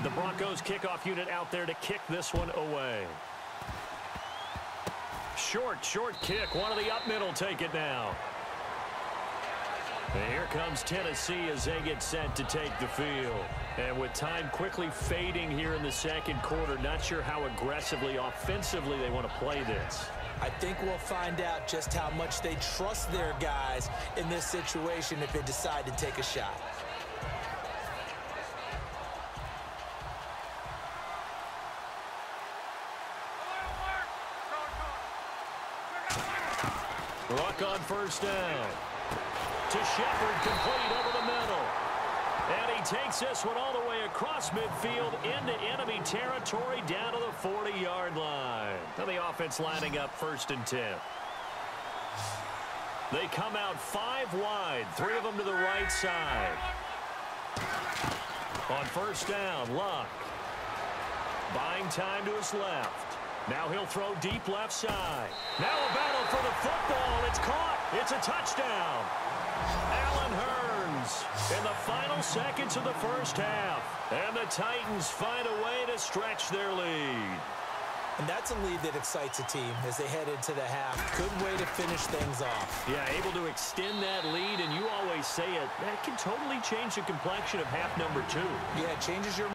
The Broncos kickoff unit out there to kick this one away. Short kick. One of the up middle take it now. And here comes Tennessee as they get set to take the field. And with time quickly fading here in the second quarter, not sure how aggressively, offensively they want to play this. I think we'll find out just how much they trust their guys in this situation if they decide to take a shot. Luck on first down. To Shepard, complete over the middle. And he takes this one all the way across midfield into enemy territory down to the 40-yard line. Now the offense lining up 1st and 10. They come out 5 wide, 3 of them to the right side. On first down, Luck. Buying time to his left. Now he'll throw deep left side. Now a battle for the football. It's caught. It's a touchdown. Allen Hurns in the final seconds of the first half. And the Titans find a way to stretch their lead. And that's a lead that excites a team as they head into the half. Good way to finish things off. Yeah, able to extend that lead, and you always say it, that can totally change the complexion of half number 2. Yeah, it changes your